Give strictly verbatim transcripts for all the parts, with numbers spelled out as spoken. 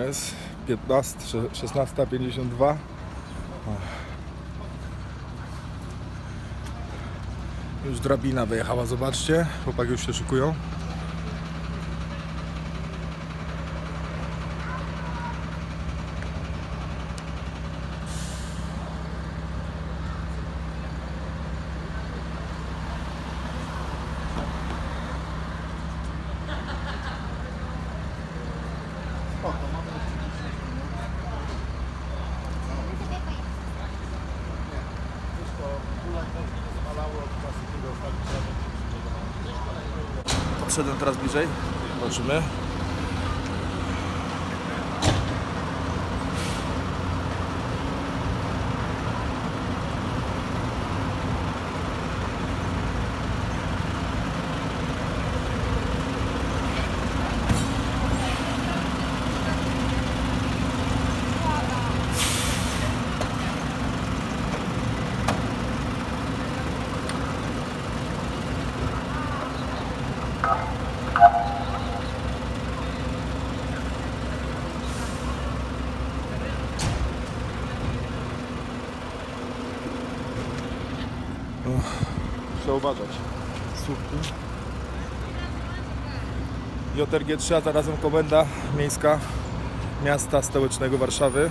Jest piętnasta, szesnasta pięćdziesiąt dwa. Już drabina wyjechała, zobaczcie. Chłopaki już się szykują. Podszedłem teraz bliżej, zobaczymy. Trzeba uważać. Słupki. J R G trzy, a zarazem Komenda Miejska Miasta Stołecznego Warszawy.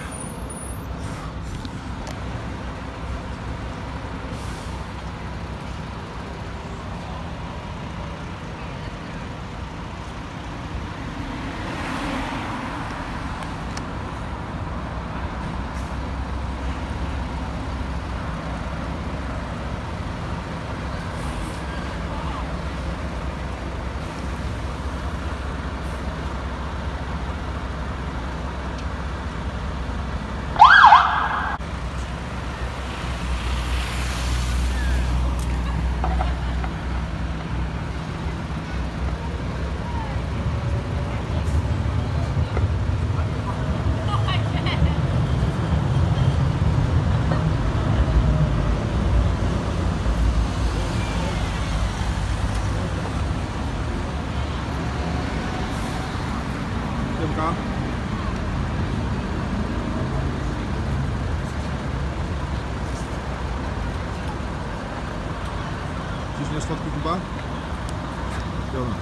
Ciśniesz słodki chyba? Dobra.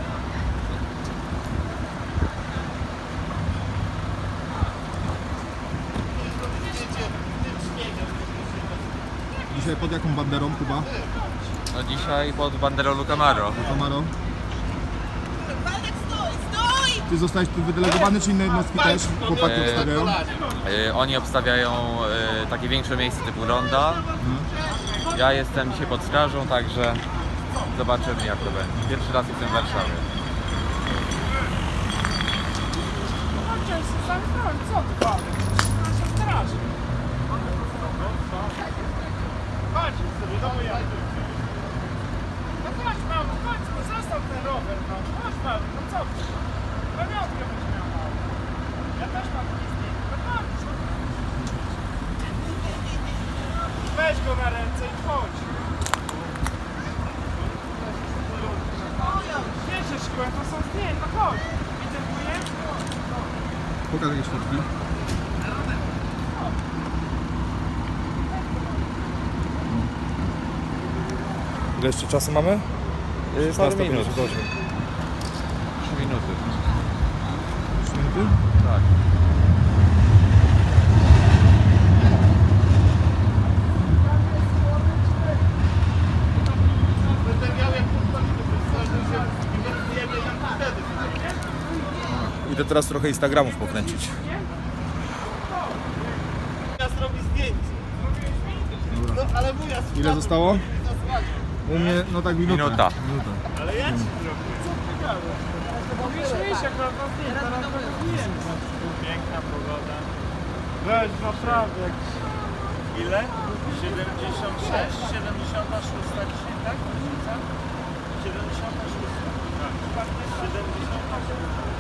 Dzisiaj pod jaką banderą, Kuba? No dzisiaj pod banderą Lucamaro. Lucamaro. Ty zostałeś tu wydelegowany, czy inne jednostki też? Chłopaki e, obstawiają? E, oni obstawiają e, takie większe miejsca typu ronda. Hmm. Ja jestem dzisiaj pod strażą, także zobaczymy, jak to będzie. Pierwszy raz jestem w Warszawie. Co ty pan? Nasza straż. Chodź sobie, no ja. No chodź mamo, chodź, no zostaw ten rower, no. Chodź mamo, no co ty? Pamiątkę byś miał mało. Ja też mam listę. No chodź. Weź go na ręce i chodź. Wiecie, szkołę, to są zdjęcia, no chodź. Widzę wujek? Pokaż jakieś fotki. Ile jeszcze czasu mamy? Parę minut. trzy minuty. trzy minuty? Tak. Idę teraz trochę Instagramów pokręcić. Ja zrobię zdjęcie. No, ale wuja, ile zostało? U mnie, no tak minuta. Minuta. Minuta. Ale ja ci zrobię. Co ty gadasz? Mówisz, wiesz, jak na zdjęcie, teraz zdjęcie. Piękna pogoda. Weź, naprawdę jakiś... Ile? siedemdziesiąt sześć, siedemdziesiąt sześć dzisiaj, tak? siedemdziesiąt sześć. Tak, siedemdziesiąt sześć.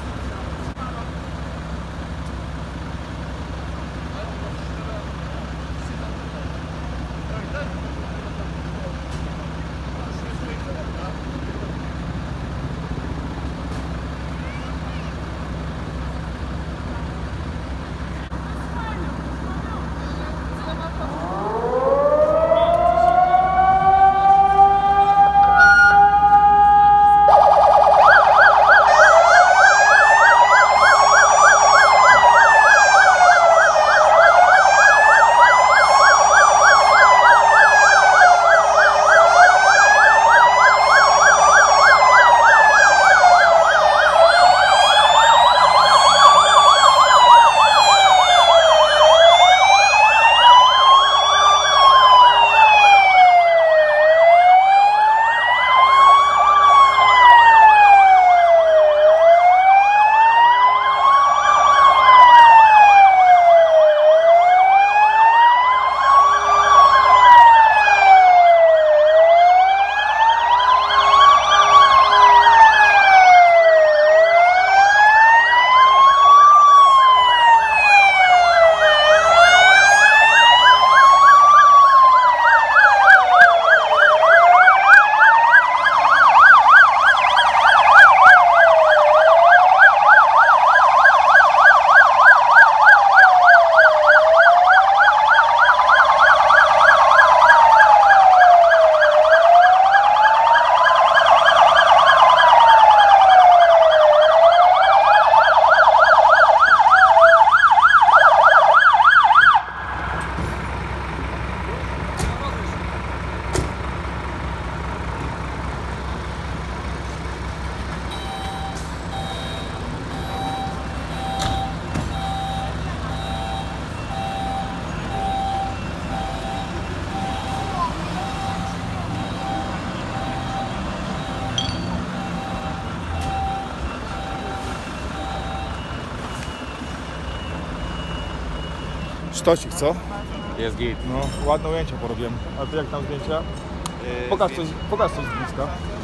Sztosik, co? Jest git. No, ładne ujęcia porobiłem. A ty jak tam zdjęcia? Pokaż coś, pokaż coś z bliska.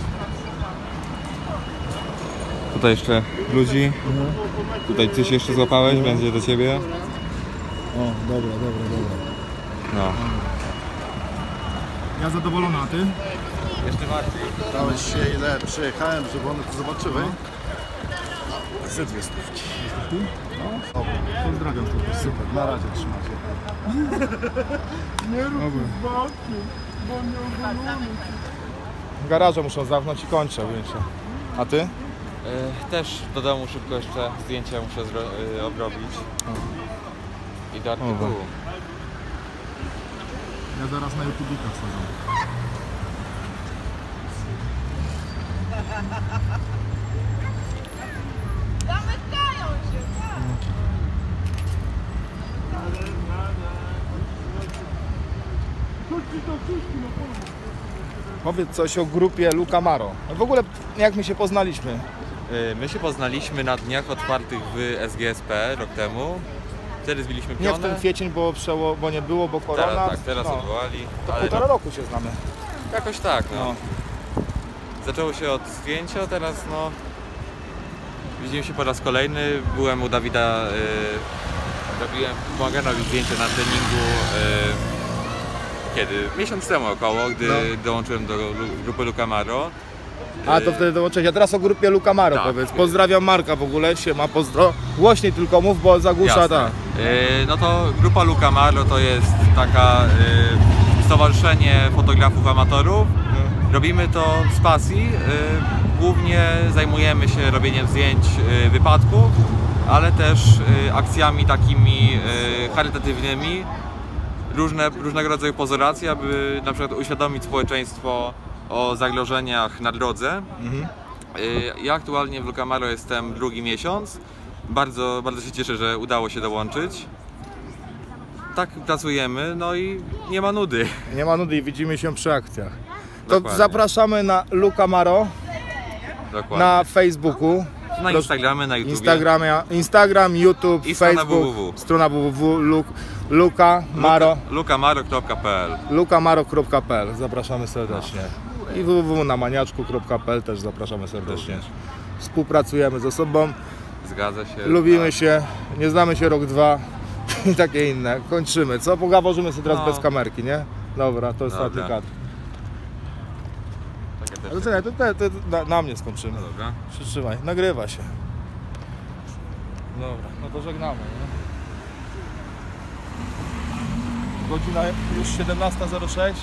Tutaj jeszcze ludzi. Tutaj coś jeszcze złapałeś, będzie do ciebie. O, dobra, dobra, dobra. No. Ja zadowolony, a ty? Jeszcze bardziej. Dałeś się ile przyjechałem, żeby one to zobaczyły? Ze dwie stówki. No. Pozdrawiam to. Super, na razie trzymacie. Nie rób z bokiem, bo nie ogolony. Garaże muszą zamknąć i kończę ujęcie. A ty? E, też do domu szybko jeszcze zdjęcia muszę zro- e, obrobić. I do artykułu. Ja zaraz na YouTubika wsadzam. Zamykają się, tak? Powiedz coś o grupie Luca Maro. W ogóle jak my się poznaliśmy? E, My się poznaliśmy na dniach otwartych w S G S P rok temu. Wtedy zbiliśmy Nie pionę. w ten kwiecień, bo, przeło, bo nie było, bo korona. Teraz, tak, teraz no, odwołali. to Ale półtora no, roku się znamy. jakoś tak, no. No. Zaczęło się od zdjęcia, a teraz no widzimy się po raz kolejny. Byłem u Dawida, yy, robiłem, pomagałem robić zdjęcie na treningu yy, kiedy? Miesiąc temu około, gdy No. dołączyłem do lu- grupy Luca Maro. A to wtedy dołączyłeś. A teraz o grupie Luca Maro Tak. powiedz. Pozdrawiam Marka w ogóle, siema, pozdro. Głośniej tylko mów, bo zagłusza Jasne. ta. Yy, no to grupa Luca Maro to jest taka yy, stowarzyszenie fotografów amatorów. Robimy to z pasji. Yy, głównie zajmujemy się robieniem zdjęć yy, wypadków, ale też yy, akcjami takimi yy, charytatywnymi, różne, różnego rodzaju pozoracje, aby na przykład uświadomić społeczeństwo o zagrożeniach na drodze. Mhm. Yy, Ja aktualnie w Luca Maro jestem drugi miesiąc. Bardzo, bardzo się cieszę, że udało się dołączyć. Tak pracujemy, no i nie ma nudy. Nie ma nudy i widzimy się przy akcjach. To Dokładnie. zapraszamy na Luca Maro Dokładnie. na Facebooku. Na Proszę- Instagramie, na YouTubie. Instagramie, Instagram, YouTube, I strona Facebook, www. strona www, Lu- Luca Maro, lucamaro kropka p l. lucamaro kropka p l. Zapraszamy serdecznie. I www na maniaczku kropka p l też zapraszamy serdecznie. Współpracujemy ze sobą, Zgadza się. lubimy tak. się, nie znamy się rok, dwa i takie inne. Kończymy. Co? Pogaworzymy sobie teraz No. bez kamerki, nie? Dobra, to jest ostatni Dobra. kadr. Takie też. Ale czekaj, to, to, to na, na mnie skończymy. No dobra. Przytrzymaj, nagrywa się. Dobra, no to żegnamy, nie? Godzina już siedemnasta zero sześć.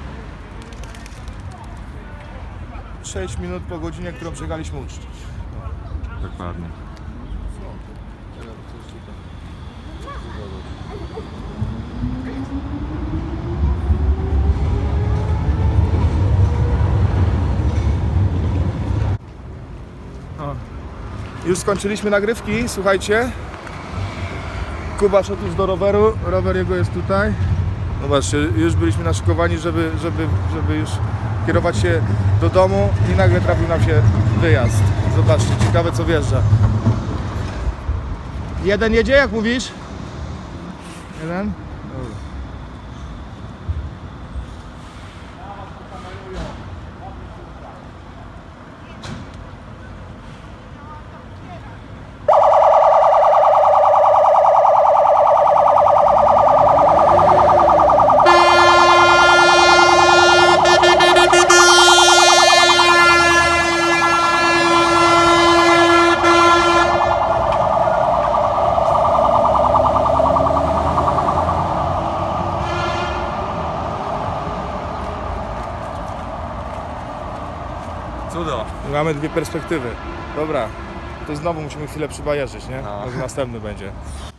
sześć minut po godzinie, którą przyjechaliśmy uczcić. Dokładnie. O. Już skończyliśmy nagrywki, słuchajcie. Kuba szedł już do roweru, rower jego jest tutaj. Zobaczcie, już byliśmy naszykowani, żeby, żeby, żeby już kierować się do domu i nagle trafił nam się wyjazd. Zobaczcie, ciekawe co wjeżdża. Jeden jedzie, jak mówisz? Jeden? Dobra. Cudo. Mamy dwie perspektywy. Dobra, to znowu musimy chwilę przybajerzyć, nie? No. Może następny będzie.